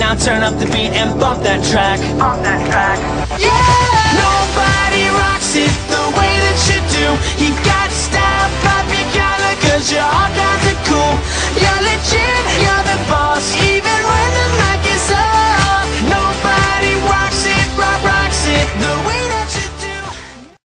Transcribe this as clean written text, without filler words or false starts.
now turn up the beat and bump that track. Yeah! Nobody rocks it the way that you do. You got style, pop your collar, cause you're all kinds of cool. You're legit